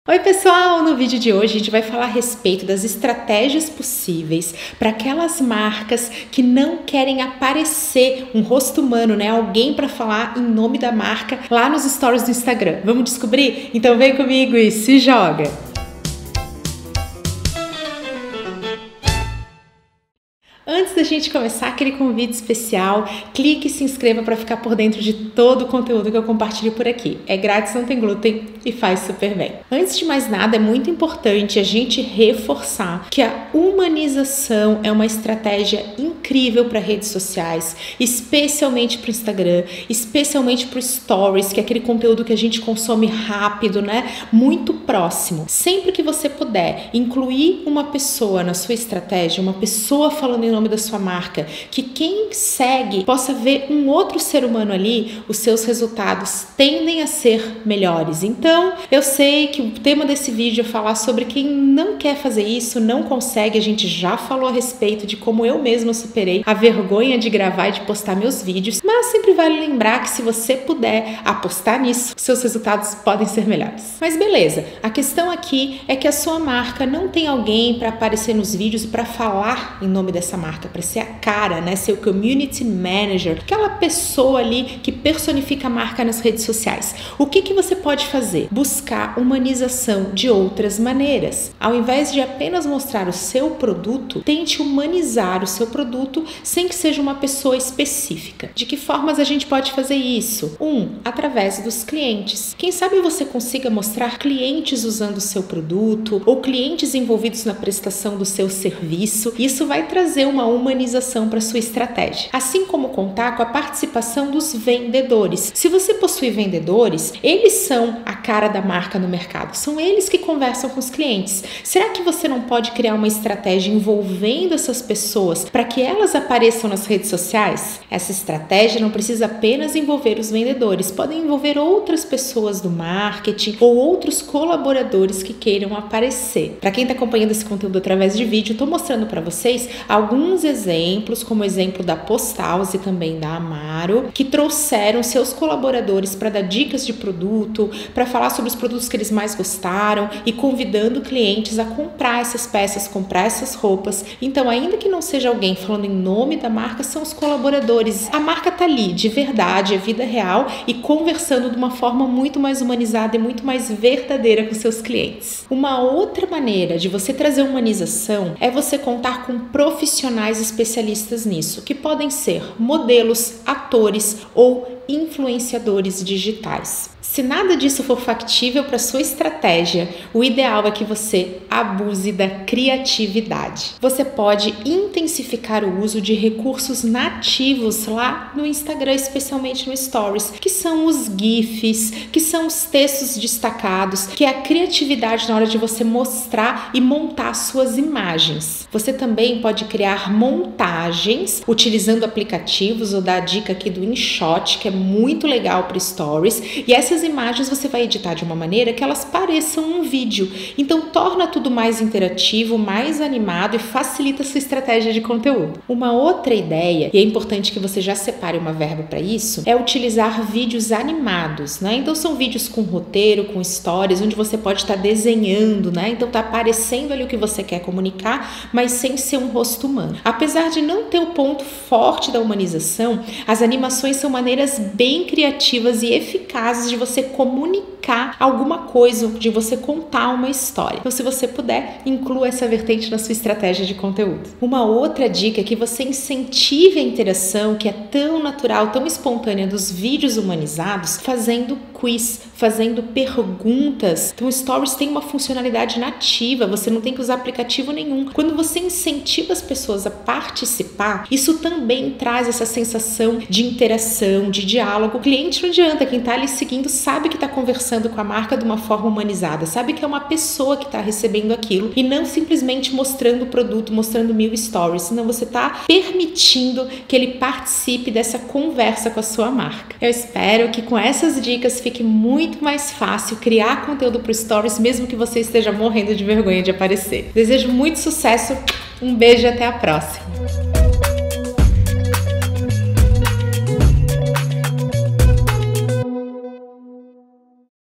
Oi pessoal, no vídeo de hoje a gente vai falar a respeito das estratégias possíveis para aquelas marcas que não querem aparecer um rosto humano, né? Alguém para falar em nome da marca lá nos stories do Instagram. Vamos descobrir? Então vem comigo e se joga! Antes da gente começar aquele convite especial, clique e se inscreva para ficar por dentro de todo o conteúdo que eu compartilho por aqui. É grátis, não tem glúten e faz super bem. Antes de mais nada, é muito importante a gente reforçar que a humanização é uma estratégia incrível para redes sociais, especialmente para o Instagram, especialmente para o Stories, que é aquele conteúdo que a gente consome rápido, né? Muito próximo. Sempre que você puder incluir uma pessoa na sua estratégia, uma pessoa falando em nome da sua marca, que quem segue possa ver um outro ser humano ali, os seus resultados tendem a ser melhores. Então, eu sei que o tema desse vídeo é falar sobre quem não quer fazer isso, não consegue. A gente já falou a respeito de como eu mesma superei a vergonha de gravar e de postar meus vídeos, mas sempre vale lembrar que se você puder apostar nisso, seus resultados podem ser melhores. Mas beleza, a questão aqui é que a sua marca não tem alguém para aparecer nos vídeos e para falar em nome dessa marca, para ser a cara, né? Ser o community manager, aquela pessoa ali que personifica a marca nas redes sociais. O que você pode fazer? Buscar humanização de outras maneiras. Ao invés de apenas mostrar o seu produto, tente humanizar o seu produto sem que seja uma pessoa específica. De que formas a gente pode fazer isso? Através dos clientes. Quem sabe você consiga mostrar clientes usando o seu produto ou clientes envolvidos na prestação do seu serviço. Isso vai trazer uma humanização para sua estratégia. Assim como contar com a participação dos vendedores. Se você possui vendedores, eles são a cara da marca no mercado. São eles que conversam com os clientes. Será que você não pode criar uma estratégia envolvendo essas pessoas para que elas apareçam nas redes sociais? Essa estratégia não precisa apenas envolver os vendedores. Podem envolver outras pessoas do marketing ou outros colaboradores que queiram aparecer. Para quem está acompanhando esse conteúdo através de vídeo, eu estou mostrando para vocês alguns exemplos, como o exemplo da Posthouse e também da Amaro, que trouxeram seus colaboradores para dar dicas de produto, para falar sobre os produtos que eles mais gostaram e convidando clientes a comprar essas peças, comprar essas roupas. Então, ainda que não seja alguém falando em nome da marca, são os colaboradores. A marca tá ali, de verdade, é vida real e conversando de uma forma muito mais humanizada e muito mais verdadeira com seus clientes. Uma outra maneira de você trazer humanização é você contar com profissionais especialistas nisso, que podem ser modelos, atores ou influenciadores digitais. Se nada disso for factível para sua estratégia, o ideal é que você abuse da criatividade. Você pode intensificar o uso de recursos nativos lá no Instagram, especialmente no Stories, que são os GIFs, que são os textos destacados, que é a criatividade na hora de você mostrar e montar suas imagens. Você também pode criar montagens utilizando aplicativos, ou dar a dica aqui do InShot, que é muito legal para Stories, e essas imagens você vai editar de uma maneira que elas pareçam um vídeo. Então torna tudo mais interativo, mais animado e facilita a sua estratégia de conteúdo. Uma outra ideia, e é importante que você já separe uma verba para isso, é utilizar vídeos animados, né? Então são vídeos com roteiro, com stories, onde você pode estar desenhando, né? Então tá aparecendo ali o que você quer comunicar, mas sem ser um rosto humano. Apesar de não ter o ponto forte da humanização, as animações são maneiras bem criativas e eficazes de você comunicar alguma coisa, de você contar uma história. Então, se você puder, inclua essa vertente na sua estratégia de conteúdo. Uma outra dica é que você incentive a interação, que é tão natural, tão espontânea dos vídeos humanizados, fazendo quiz, fazendo perguntas. Então, o Stories tem uma funcionalidade nativa, você não tem que usar aplicativo nenhum. Quando você incentiva as pessoas a participar, isso também traz essa sensação de interação, de diálogo. O cliente não adianta, quem está ali seguindo sabe que está conversando com a marca de uma forma humanizada, sabe que é uma pessoa que está recebendo aquilo e não simplesmente mostrando o produto, mostrando 1000 stories, senão você está permitindo que ele participe dessa conversa com a sua marca. Eu espero que com essas dicas fique muito mais fácil criar conteúdo para o Stories, mesmo que você esteja morrendo de vergonha de aparecer. Desejo muito sucesso, um beijo e até a próxima!